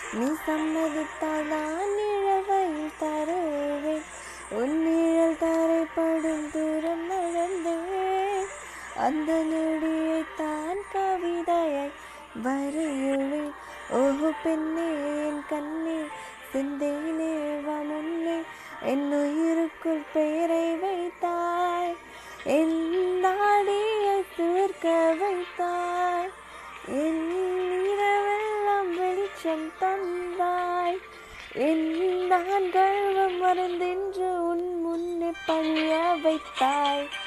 நீ சம்மதித்தால் நான் நிழவையில் தருவேன். உன் நிழல் தரைப்படும் தூரம் நடந்தேன். அந்த நொடியைத்தான் கவிதையை வரையுவேன். ஓஹோ பெண்ணே என் கண்ணே சிந்தேனே வா முன்னே என் உயிருக்குள் பெயரை வைத்தாய். என் நாடியை சுவர்க்க வைத்தாய். என் இரவெல்லாம் வெளிச்சம் தந்தாய். என் நான் கழுவ மறந்தென்று உன் முன்னே பணிய வைத்தாய்.